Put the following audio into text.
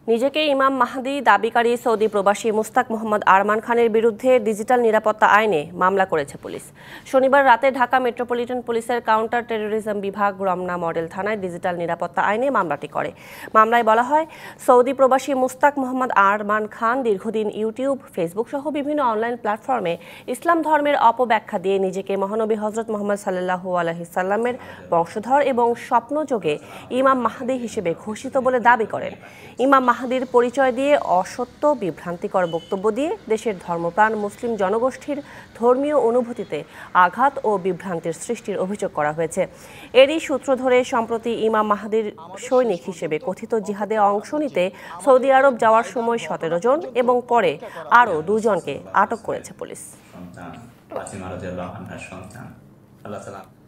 নিজেকে ইমাম মাহদি দাবিকারী সৌদি প্রবাসী মুস্তাক মোহাম্মদ আরমান খানের বিরুদ্ধে ডিজিটাল নিরাপত্তা আইনে মামলা করেছে পুলিশ। শনিবার রাতে ঢাকা মেট্রোপলিটন পুলিশের কাউন্টার টেরোরিজম বিভাগ রমনা মডেল থানায় ডিজিটাল নিরাপত্তা আইনে মামলাটি করে। মামলায় বলা হয়, সৌদি প্রবাসী মুস্তাক মোহাম্মদ আরমান খান দীর্ঘদিন ইউটিউব, ফেসবুক সহ বিভিন্ন অনলাইন প্ল্যাটফর্মে ইসলাম ধর্মের অপব্যাখ্যা দিয়ে নিজেকে মহানবী হজরত মুহাম্মদ সাল্লাল্লাহু আলাইহি সাল্লামের বংশধর এবং স্বপ্নযোগে ইমাম মাহদি হিসেবে ঘোষিত বলে দাবি করেন। ইমাম মাহদির পরিচয় দিয়ে অসত্য, বিভ্রান্তিকর বক্তব্য দিয়ে দেশের ধর্মপ্রাণ মুসলিম জনগোষ্ঠীর ধর্মীয় অনুভূতিতে আঘাত ও বিভ্রান্তির সৃষ্টির অভিযোগ করা হয়েছে। এরই সূত্র ধরে সম্প্রতি ইমাম মাহদির সৈনিক হিসেবে কথিত জিহাদে অংশ নিতে সৌদি আরব যাওয়ার সময় 17 জন এবং পরে আরও 2 জনকে আটক করেছে পুলিশ।